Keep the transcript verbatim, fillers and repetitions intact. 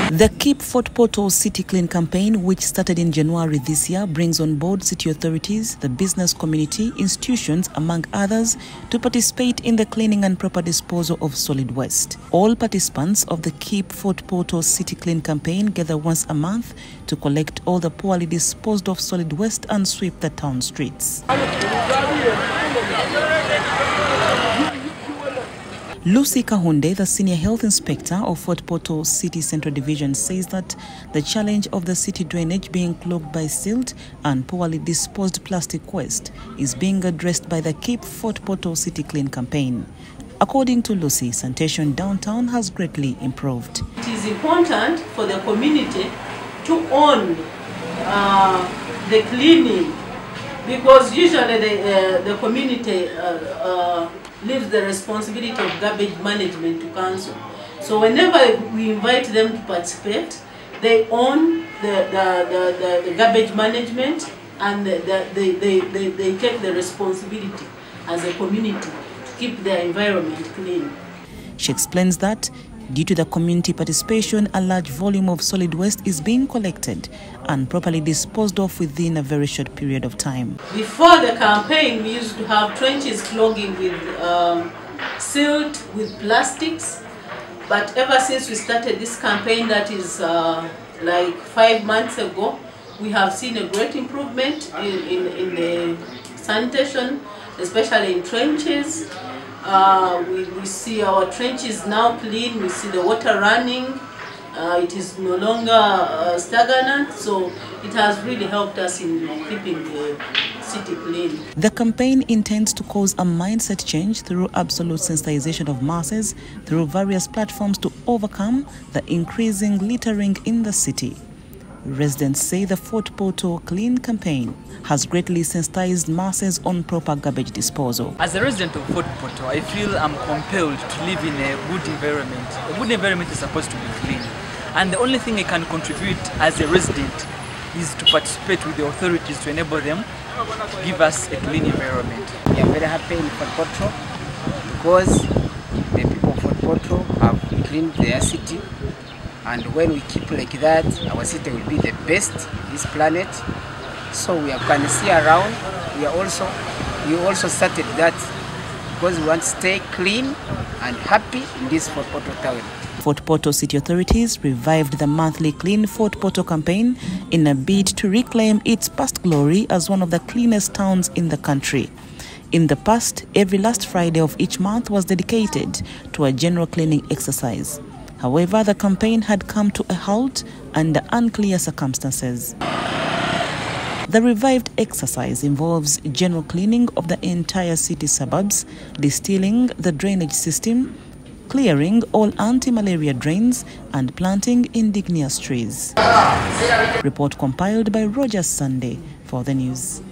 The Keep Fort Portal City Clean campaign, which started in January this year, brings on board city authorities, the business community, institutions, among others, to participate in the cleaning and proper disposal of solid waste. All participants of the Keep Fort Portal City Clean campaign gather once a month to collect all the poorly disposed of solid waste and sweep the town streets. Lucy Kahunde, the Senior Health Inspector of Fort Portal City Central Division, says that the challenge of the city drainage being clogged by silt and poorly disposed plastic waste is being addressed by the Keep Fort Portal City Clean campaign. According to Lucy, sanitation downtown has greatly improved. It is important for the community to own uh, the cleaning, because usually the, uh, the community uh, uh, leaves the responsibility of garbage management to council. So whenever we invite them to participate, they own the, the, the, the, the garbage management, and the, the, they, they, they, they take the responsibility as a community to keep their environment clean. She explains that due to the community participation, a large volume of solid waste is being collected and properly disposed of within a very short period of time. Before the campaign, we used to have trenches clogging with um, silt, with plastics. But ever since we started this campaign, that is uh, like five months ago, we have seen a great improvement in, in, in the sanitation, especially in trenches. Uh, we, we see our trenches now clean, we see the water running, uh, it is no longer uh, stagnant, so it has really helped us in keeping the city clean. The campaign intends to cause a mindset change through absolute sensitization of masses through various platforms to overcome the increasing littering in the city. Residents say the Fort Portal Clean campaign has greatly sensitized masses on proper garbage disposal. As a resident of Fort Portal, I feel I'm compelled to live in a good environment. A good environment is supposed to be clean. And the only thing I can contribute as a resident is to participate with the authorities to enable them to give us a clean environment. We are very happy in Fort Portal because the people of Fort Portal have cleaned their city. And when we keep like that, our city will be the best on this planet. So we can see around. We are also we also started that because we want to stay clean and happy in this Fort Portal town. Fort Portal city authorities revived the monthly Clean Fort Portal campaign in a bid to reclaim its past glory as one of the cleanest towns in the country. In the past, every last Friday of each month was dedicated to a general cleaning exercise. However, the campaign had come to a halt under unclear circumstances. The revived exercise involves general cleaning of the entire city suburbs, distilling the drainage system, clearing all anti-malaria drains, and planting indigenous trees. Report compiled by Roger Sunday for the news.